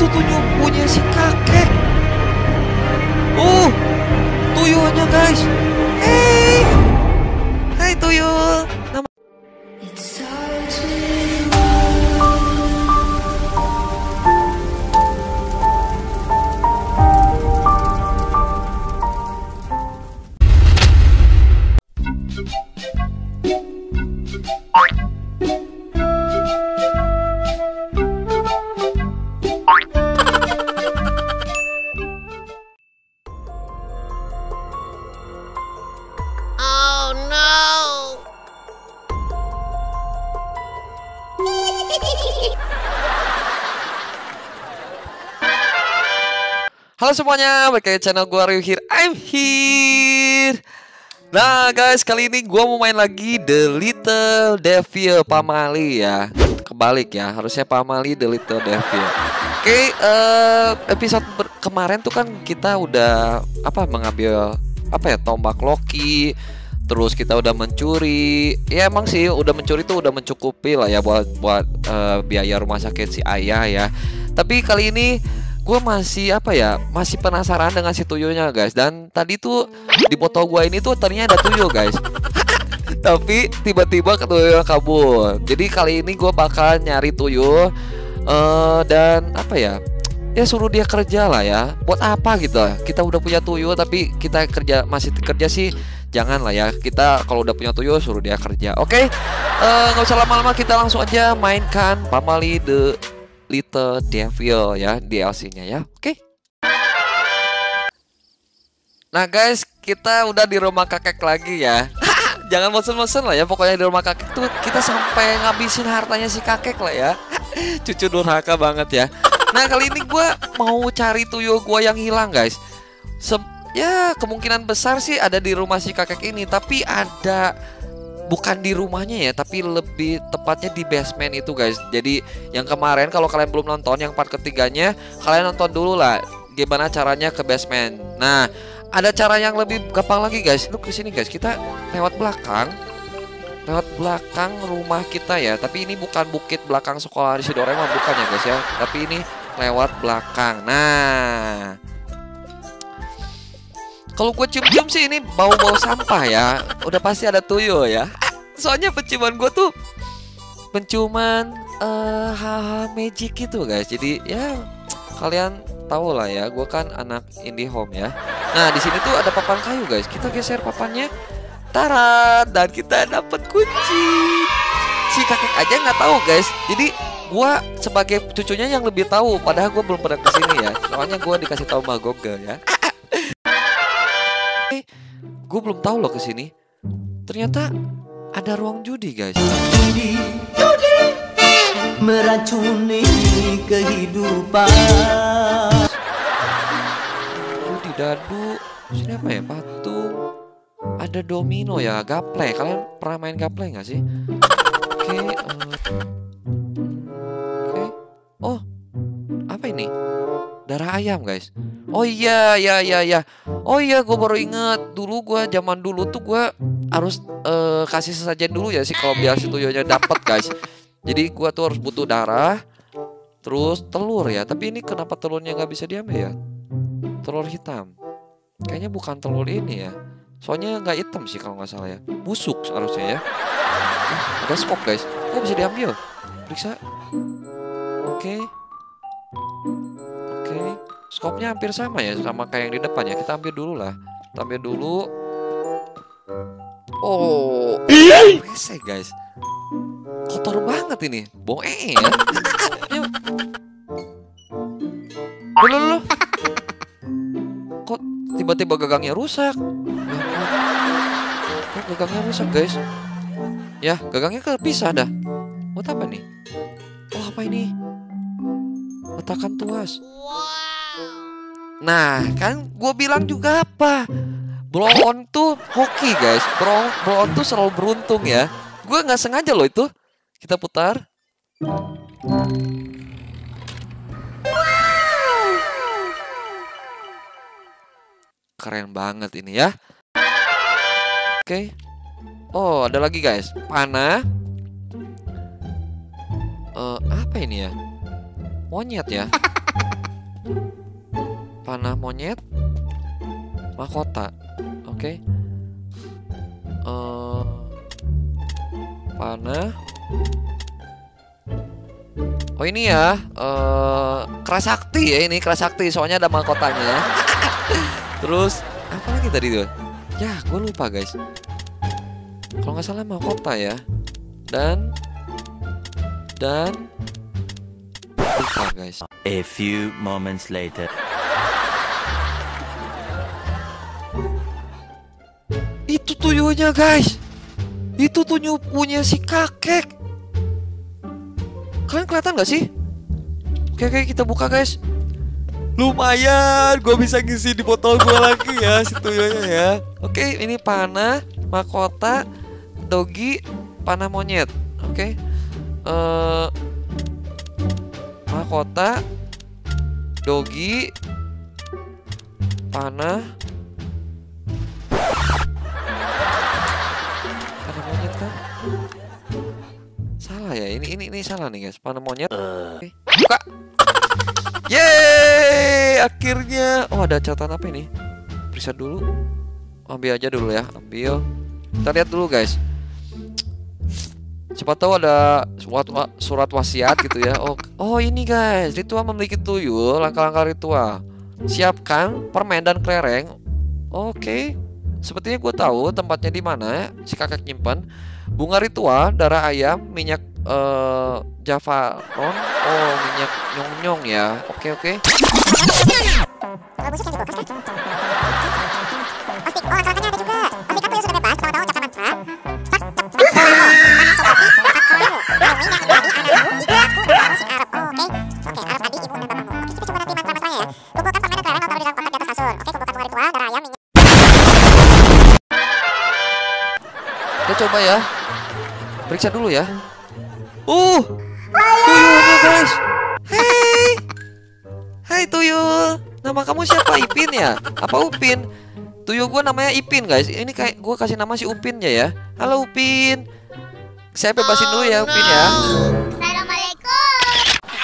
Itu tuyul punya si kakek. Tuyulnya guys. Hey, hai tuyul. Nama Halo semuanya, balik lagi channel gue Ryu here, I'm here. Nah guys, kali ini gue mau main lagi The Little Devil Pamali ya. Kebalik ya, harusnya Pamali The Little Devil. Oke, episode kemarin tuh kan kita udah mengambil tombak Loki. Terus kita udah mencuri. Ya emang sih udah mencuri tuh udah mencukupi lah ya buat biaya rumah sakit si ayah ya. Tapi kali ini gue masih masih penasaran dengan si tuyulnya guys. Dan tadi tuh di foto gue ini tuh ternyata ada tuyul guys. Tapi tiba-tiba tuyulnya kabur. Jadi kali ini gue bakal nyari tuyul dan ya suruh dia kerja lah ya. Buat apa gitu? Kita udah punya tuyul tapi kita masih kerja sih. Jangan lah ya. Kita kalau udah punya tuyul suruh dia kerja. Oke, nggak usah lama-lama, kita langsung aja mainkan Pamali The Little Devil ya, DLC-nya ya. Oke. Nah guys, kita udah di rumah kakek lagi ya. Jangan bosen-bosen lah ya. Pokoknya di rumah kakek tuh kita sampai ngabisin hartanya si kakek lah ya. Cucu durhaka banget ya. Nah kali ini gue mau cari tuyul gue yang hilang guys. Ya kemungkinan besar sih ada di rumah si kakek ini. Tapi ada, bukan di rumahnya ya, tapi lebih tepatnya di basement itu guys. Jadi yang kemarin kalau kalian belum nonton yang part ketiganya, kalian nonton dulu lah gimana caranya ke basement. Nah ada cara yang lebih gampang lagi guys. Lu kesini guys, kita lewat belakang rumah kita ya. Tapi ini bukan bukit belakang sekolah di Doraemon, bukan ya guys ya. Tapi ini lewat belakang. Nah kalau gue cium-cium sih ini bau-bau sampah ya. Udah pasti ada tuyul ya. Soalnya penciuman gue tuh penciuman hal-hal magic gitu guys. Jadi ya kalian tahu lah ya, gue kan anak indie home ya. Nah di sini tuh ada papan kayu guys. Kita geser papannya, tarat, dan kita dapat kunci. Si kakek aja nggak tahu guys. Jadi gue sebagai cucunya yang lebih tahu. Padahal gue belum pernah kesini ya. Soalnya gue dikasih tahu sama Google ya. Gue belum tahu loh kesini. Ternyata ada ruang judi guys. Judi meracuni kehidupan. Judi dadu. Sini apa ya? Patung. Ada domino ya, gaple. Kalian pernah main gaple nggak sih? Oke. Oh, apa ini? Darah ayam guys. Oh iya. Oh iya, gue baru inget. Zaman dulu tuh gue harus kasih sesajen dulu ya sih kalau biar si tuyulnya dapat guys. Jadi gue tuh harus butuh darah, terus telur ya. Tapi ini kenapa telurnya nggak bisa diambil ya? Telur hitam. Kayaknya bukan telur ini ya. Soalnya nggak hitam sih kalau nggak salah ya. Busuk harusnya ya. Ada skop guys. Kok bisa diambil? Periksa. Oke. Skopnya hampir sama ya, sama kayak yang di depan ya. Kita ambil dulu lah. Kita ambil dulu. Oh, WC guys. Kotor banget ini. Bong ya. Yuk. Loh. Kok tiba-tiba gagangnya rusak? Kok gagangnya rusak guys? Ya, gagangnya kepisah dah. Buat apa nih? Oh, apa ini? Letakkan tuas. Nah, kan gue bilang juga apa? Blow on tuh hoki guys. Blow on tuh selalu beruntung ya. Gue nggak sengaja loh itu. Kita putar. Keren banget ini ya. Oke. Oh, ada lagi guys. Panah. Apa ini ya? Monyet ya. Panah monyet. Mahkota. Oke. Panah. Oh ini ya, Kerasakti ya, ini Kerasakti soalnya ada mahkotanya. Terus apa lagi tadi tuh? Ya, gue lupa guys. Kalau nggak salah mahkota ya. Dan lupa guys. A few moments later. Itu tuyulnya guys. Itu tuyul punya si kakek. Kalian kelihatan gak sih? Oke, kita buka guys. Lumayan, gue bisa ngisi di botol gue lagi ya si tuyulnya ya. Oke, ini panah, mahkota, dogi, panah monyet. Oke, mahkota, dogi, panah monyet kan? Salah ya, ini salah nih guys, panah monyet. Oke, buka. Yeay, akhirnya. Oh, ada catatan apa ini? Periksa dulu. Ambil aja dulu ya, ambil. Kita lihat dulu guys. Siapa tahu ada surat wasiat gitu ya. Oh ini guys, ritual memiliki tuyul, langkah-langkah ritual. Siapkan permen dan kelereng. Oke. Sepertinya gue tahu tempatnya di mana. Si kakek nyimpan bunga ritual, darah ayam, minyak Javaron. Oh, minyak nyong-nyong ya. Oke. Kita coba ya. Periksa dulu ya. Tuyulnya guys. Hai tuyul. Nama kamu siapa? Ipin ya? Apa Upin? Tuyul gue namanya Ipin guys. Ini kayak gue kasih nama si Upinnya ya. Halo Upin. Saya bebasin dulu ya Upin ya. Assalamualaikum.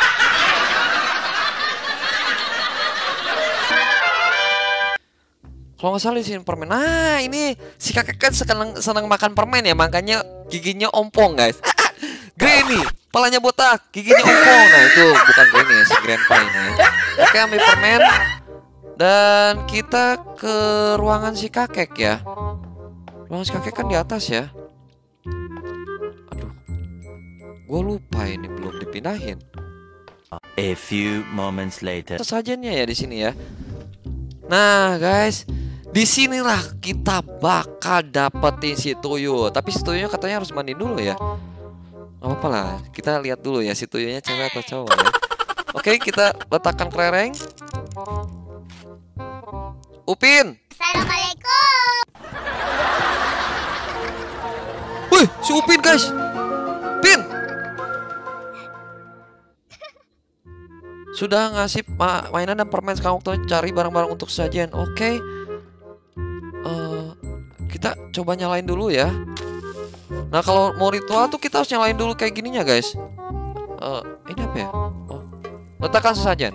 Kalau nggak salah isiin permen. Nah ini si kakek kan senang makan permen ya, makanya giginya ompong guys. Granny, palanya botak, giginya ompong. Nah itu bukan Granny ya, si Grandpa ini. Oke, ambil permen dan kita ke ruangan si kakek ya. Ruangan si kakek kan di atas ya. Aduh, gue lupa ini belum dipindahin. A few moments later. Sajiannya ya di sini ya. Nah guys, disinilah kita bakal dapetin si tuyul. Tapi si tuyulnya katanya harus mandi dulu ya. Gak apa-apa lah, kita lihat dulu ya si tuyulnya cewek atau cowok ya. Oke, kita letakkan kelereng. Upin. Assalamualaikum. Wih, si Upin guys. Pin. Sudah ngasih mainan dan permen, sekarang waktunya cari barang-barang untuk sajian. Oke. Kita coba nyalain dulu ya. Nah kalau mau ritual tuh kita harus nyalain dulu kayak gininya guys. Ini apa ya? Oh, letakkan sesajen.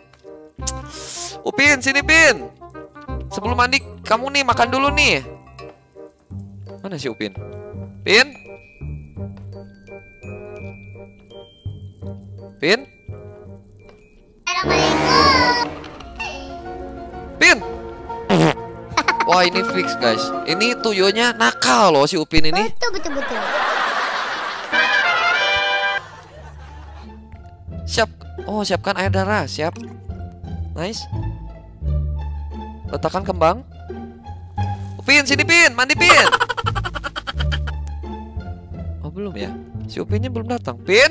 Upin, sini Pin. Sebelum mandi kamu nih makan dulu nih. Mana si Upin? Pin? Pin? Assalamualaikum. Pin? Wah ini fix guys. Ini tuyulnya nakal loh si Upin ini. Betul. Siap. Oh siapkan air darah. Siap. Nice. Letakkan kembang. Upin sini Pin. Mandi Pin. Oh belum ya. Si Upinnya belum datang. Pin.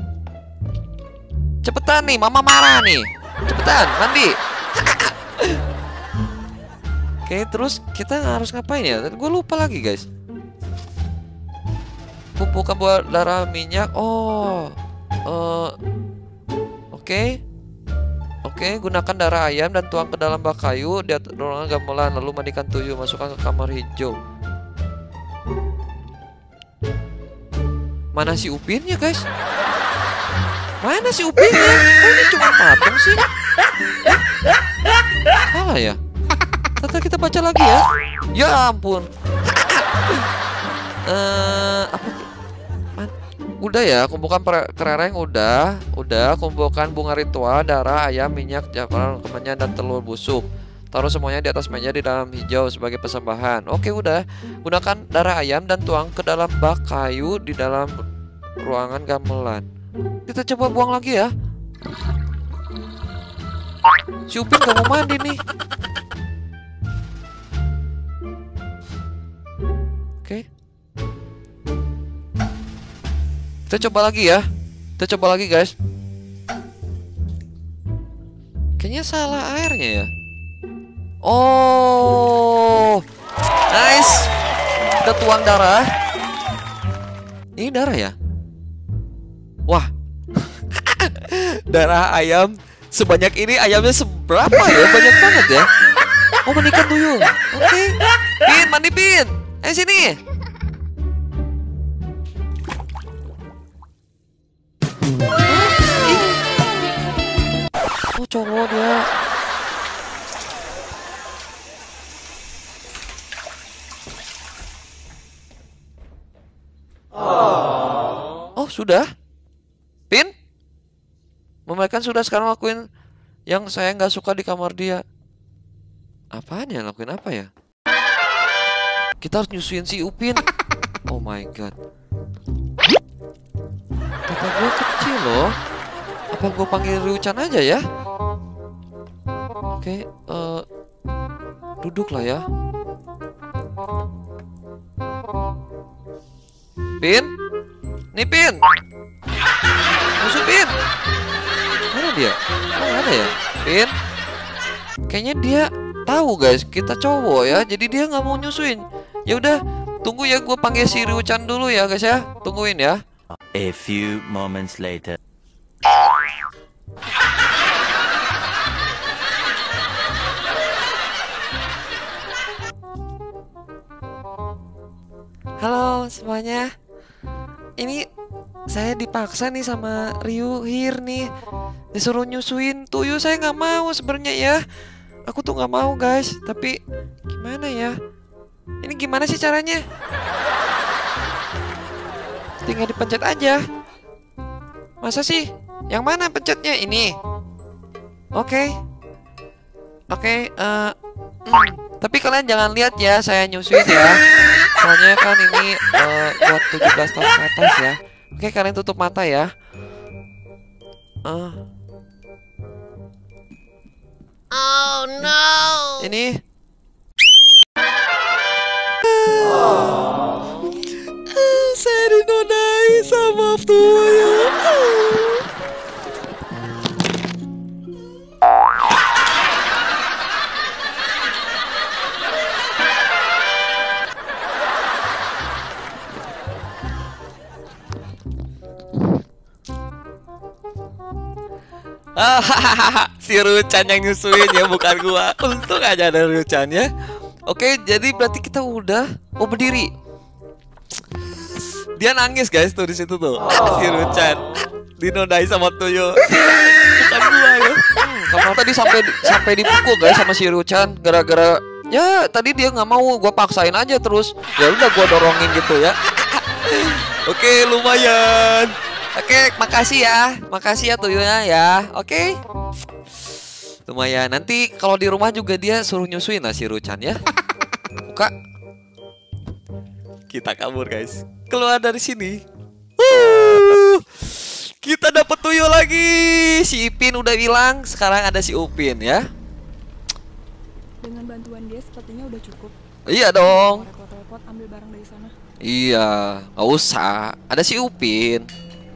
Cepetan nih. Mama marah nih. Cepetan mandi. Oke, terus kita harus ngapain ya? Gue lupa lagi guys. Kumpulkan buah darah minyak. Oke, gunakan darah ayam dan tuang ke dalam bak kayu. Di atas ruangan gamelan. Lalu mandikan tuyul. Masukkan ke kamar hijau. Mana si Upinnya guys? Mana si Upinnya? Kok ini cuma patung sih? Salah ya? Tata kita baca lagi ya. Ya ampun. Apa? Udah ya, kumpulkan kelereng udah kumpulkan bunga ritual, darah, ayam, minyak, japaran, kemenyan dan telur busuk. Taruh semuanya di atas meja di dalam hijau sebagai persembahan. Oke, udah. Gunakan darah ayam dan tuang ke dalam bak kayu di dalam ruangan gamelan. Kita coba buang lagi ya. Si Upin gak mau mandi nih. Oke. Kita coba lagi ya. Kita coba lagi guys. Kayaknya salah airnya ya. Oh, nice. Kita tuang darah. Ini darah ya? Wah. Darah ayam sebanyak ini, ayamnya seberapa ya? Banyak banget ya. Oh, mandikan tuyul. Oke. Pin, mandi Pin. Ayo sini. Oh, cowok dia. Oh, sudah. Pin? Memakan sudah, sekarang lakuin yang saya nggak suka di kamar dia. Apaan ya? Lakuin apa ya? Kita harus nyusuin si Upin. Oh my god. Tata gue kecil loh. Apa gue panggil Ryuchan aja ya? Oke, duduk lah ya. Pin? Nih Pin. Musuh Pin. Mana dia? Oh, nggak ada ya? Pin? Kayaknya dia tahu guys, kita cowok ya. Jadi dia nggak mau nyusuin. Ya udah, tunggu ya, gue panggil si Ryuchan dulu ya guys ya. Tungguin ya. A few moments later. Halo semuanya. Ini saya dipaksa nih sama Ryuhir nih, disuruh nyusuin tuyul. Saya nggak mau sebenarnya ya. Aku tuh nggak mau guys. Tapi gimana ya? Ini gimana sih caranya? Tinggal dipencet aja. Masa sih? Yang mana pencetnya? Ini. Oke. Tapi kalian jangan lihat ya saya nyusuin ya. Soalnya kan ini buat 17 tahun ke atas ya. Oke, kalian tutup mata ya. Oh no. Ini. Saya dinodai sama tuyul. Si Ryuchan yang nyusuin ya, bukan gua. Untung aja ada Ryuchan ya. Oke, jadi berarti kita udah. Oh, berdiri. Dia nangis guys tuh di situ tuh. Si Ryuchan dinodai sama tuyul. Bukan gua ya. Kamu tadi sampai dipukul guys sama si Ryuchan gara-gara ya tadi dia nggak mau, gua paksain aja terus. Ya udah gua dorongin gitu ya. Oke, lumayan. Oke, makasih ya tuyulnya ya. Oke. Lumayan. Nanti kalau di rumah juga dia suruh nyusuin lah si Ryuchan ya. Buka. Kita kabur guys. Keluar dari sini. Kita dapat tuyul lagi. Si Ipin udah hilang. Sekarang ada si Upin ya. Dengan bantuan dia sepertinya udah cukup. Iya dong. Repot-repot ambil barang dari sana. Iya, nggak usah. Ada si Upin.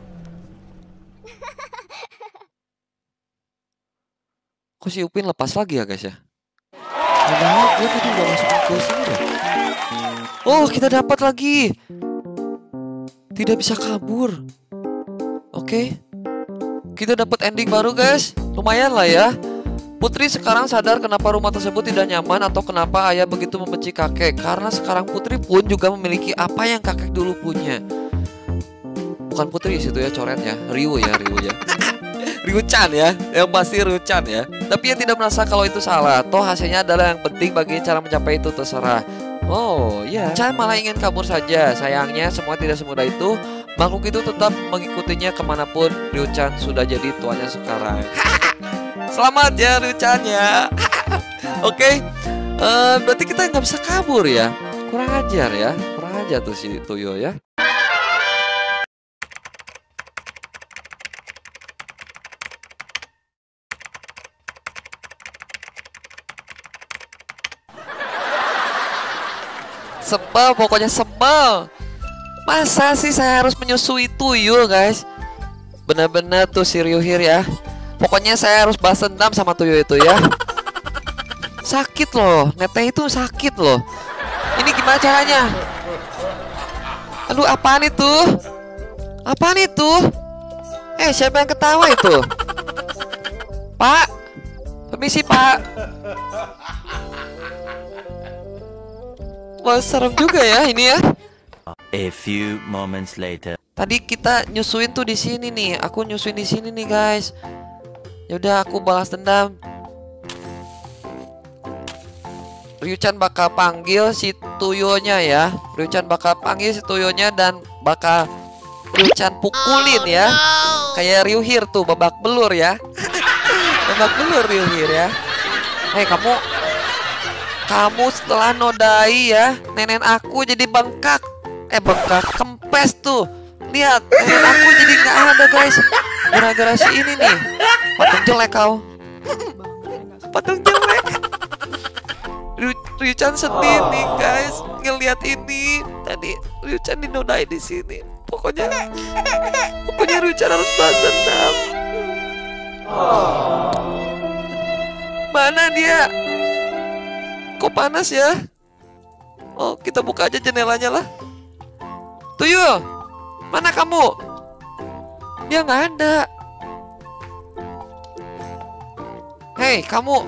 Kok si Upin lepas lagi ya guys ya? Padahal gue tadi udah masukin ke sini deh. Oh, kita dapat lagi. Tidak bisa kabur. Oke. Kita dapat ending baru guys. Lumayan lah ya. Putri sekarang sadar kenapa rumah tersebut tidak nyaman atau kenapa ayah begitu membenci kakek. Karena sekarang Putri pun juga memiliki apa yang kakek dulu punya. bukan Putri situ ya coretnya. Ryu ya. Ryu-chan ya, yang pasti Ryu-chan ya. Tapi yang tidak merasa kalau itu salah. Toh hasilnya adalah yang penting, bagi cara mencapai itu terserah. Oh iya, Chan malah ingin kabur saja. Sayangnya semua tidak semudah itu. Makhluk itu tetap mengikutinya kemanapun. Ryu-chan sudah jadi tuannya sekarang. Selamat ya Ryu-chan ya. Oke, berarti kita nggak bisa kabur ya. Kurang ajar ya, kurang ajar tuh si Tuyo ya. Sebel, pokoknya sebel. Masa sih saya harus menyusui Tuyo guys? Bener-bener tuh si Ryuhir ya. Pokoknya saya harus balas dendam sama Tuyo itu ya. Sakit loh, neteh itu sakit loh. Ini gimana caranya? Aduh, apaan itu? Apaan itu? Siapa yang ketawa itu? Pak, permisi Pak. Wah, serem juga ya ini ya. A few moments later. Tadi kita nyusuin tuh di sini nih. Aku nyusuin di sini nih, guys. Yaudah, aku balas dendam. Ryu-chan bakal panggil si Tuyonya ya. Ryu-chan bakal panggil si Tuyonya dan bakal Ryu-chan pukulin ya. Kayak Ryuhir tuh, babak belur ya. Babak belur Ryuhir ya. Hei kamu setelah nodai ya, nenek aku jadi bengkak. Bengkak, kempes tuh. Lihat, nenek aku jadi nggak ada guys. Gara-gara si ini nih. Patung jelek kau. Patung jelek. Ryu-chan sedih nih guys, ngelihat ini. Tadi Ryu-chan dinodai di sini. Pokoknya Ryu-chan harus balas dendam. Mana dia? Kok panas ya? Oh, kita buka aja jendelanya lah. Tuyo, mana kamu? Dia nggak ada. Hei, kamu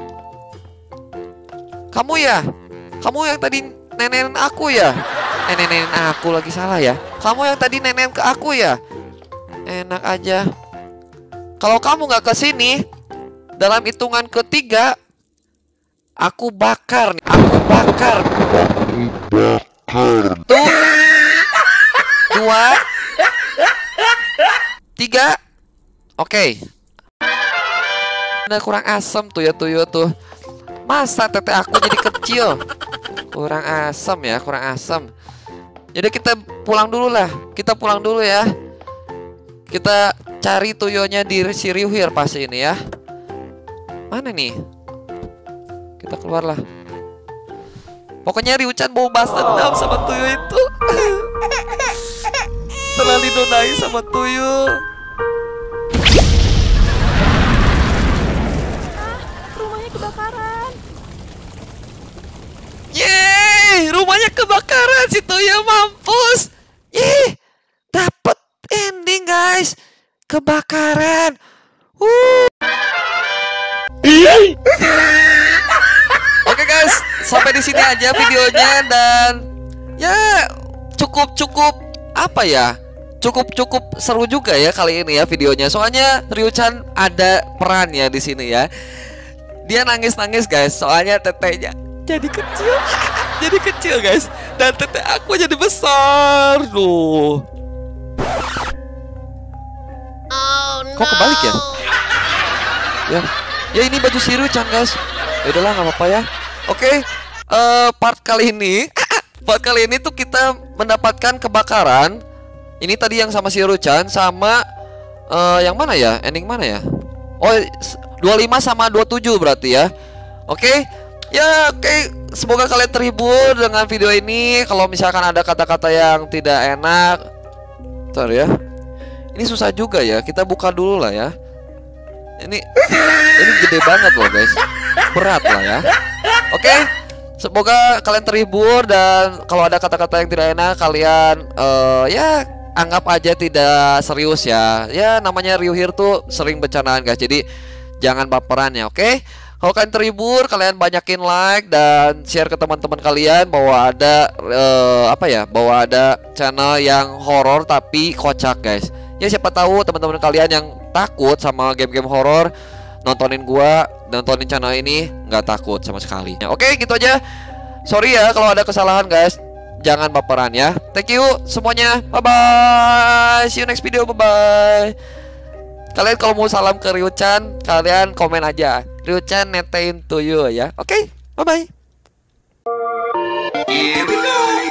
ya? Kamu yang tadi nenenin aku ya? Nenenin aku lagi salah ya? Kamu yang tadi nenenin ke aku ya? Enak aja. Kalau kamu nggak kesini, dalam hitungan ketiga, aku bakar nih, aku bakar. Tuh, 2, 3, oke. Udah kurang asem tuh ya Tuyo tuh. Masa tete aku jadi kecil? Kurang asem ya, kurang asem. Jadi kita pulang dulu lah, kita pulang dulu ya. Kita cari Tuyonya di si Ryuhir pasti ini ya. Mana nih? Kita keluar lah. Pokoknya Ryu-chan mau balas dendam sama Tuyo itu. Setelah dinodai sama Tuyo. Rumahnya kebakaran. Yeay, rumahnya kebakaran, si Tuyo mampus. Yeay, dapet ending guys. Kebakaran. Oke guys, sampai di sini aja videonya dan ya cukup apa ya? Cukup seru juga ya kali ini ya videonya. Soalnya Ryu-chan ada perannya di sini ya. Dia nangis guys, soalnya tetenya jadi kecil. Jadi kecil guys, dan tete aku jadi besar loh. Oh no. Kok kebalik ya? Ya ini baju si Ryu-chan guys. Ya udahlah, nggak apa-apa ya. Oke, part kali ini tuh kita mendapatkan kebakaran. Ini tadi yang sama si Ryu-chan sama yang mana ya? Ending mana ya? Oh, 25 sama 27 berarti ya. Oke. Ya, oke. Semoga kalian terhibur dengan video ini. Kalau misalkan ada kata-kata yang tidak enak, bentar ya. Ini susah juga ya. Kita buka dulu lah ya. Ini gede banget loh guys. Berat lah ya. Oke, semoga kalian terhibur. Dan kalau ada kata-kata yang tidak enak, kalian ya anggap aja tidak serius ya. Ya namanya Ryuhir tuh sering bercandaan guys. Jadi jangan baperan ya, oke? Kalau kalian terhibur, kalian banyakin like dan share ke teman-teman kalian bahwa ada bahwa ada channel yang horor tapi kocak, guys. Ya siapa tahu teman-teman kalian yang takut sama game-game horor nontonin channel ini nggak takut sama sekali. Ya, oke, gitu aja. Sorry ya kalau ada kesalahan, guys. Jangan baperan ya. Thank you semuanya. Bye bye. See you next video. Bye bye. Kalian kalau mau salam ke Ryu-chan, kalian komen aja. Ryu-chan netein to you ya. Oke, bye bye. Here we go.